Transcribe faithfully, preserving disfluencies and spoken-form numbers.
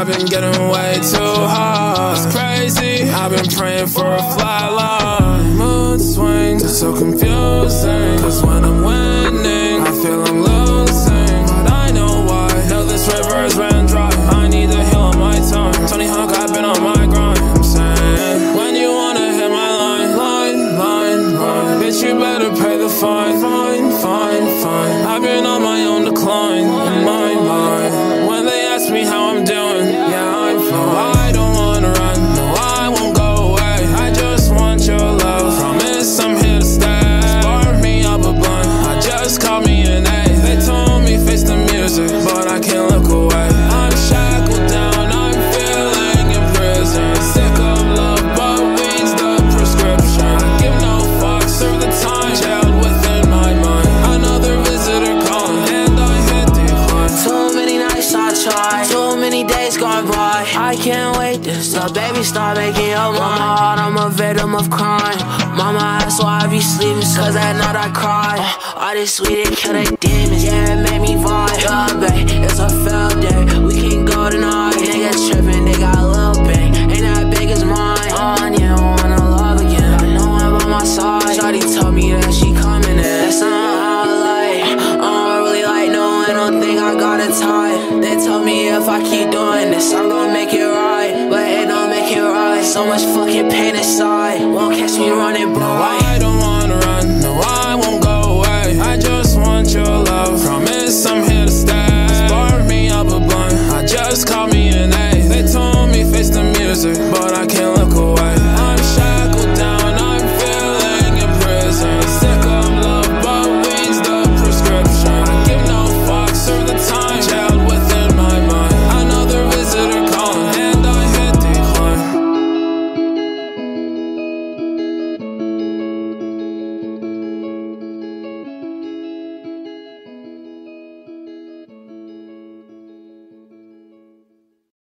I've been getting way too high. It's crazy, I've been praying for a flat line. Mood swings, it's so confusing, cause when I'm winning, I feel I'm losing. But I know why, know this river has ran dry. I need to heal on my time. Tony Hawk, I've been on my grind. I'm saying, when you wanna hit my line, line, line, line, bitch, you better pay the fine. Fine, fine, fine. I've been on my own decline, in my mind. When they ask me how I'm doing, yeah, I'm fine. I don't wanna run, no, I won't go away. I just want your love, promise I'm here to stay. Spark me up a blunt, I just called me an A. They told me face the music, but I can't look away. I'm shackled down, I'm feeling in prison. Sick of love, but weed's the prescription. I give no fucks, serve the time, jailed within my mind. Another visitor calling, and I hit decline. Too many nights I tried, too many days gone by. I can't wait to stop, baby, start making up my heart. I'm a victim of crime. Mama asked why I be sleeping, cause that night I cried. All this sweet and kill they demons, yeah, it made me vibe. Yeah, babe, it's a failed day, we can go tonight. Niggas tripping, they got a little bang, ain't that big as mine. On you, wanna love again, I know I'm on my side. Shawty told me that she coming in, that's something I like. I don't really like no, I don't think I got it tight. They told me if I keep doing this, I'm gonna make it right, but it don't make it right. So much fucking pain inside, won't catch me running, bro.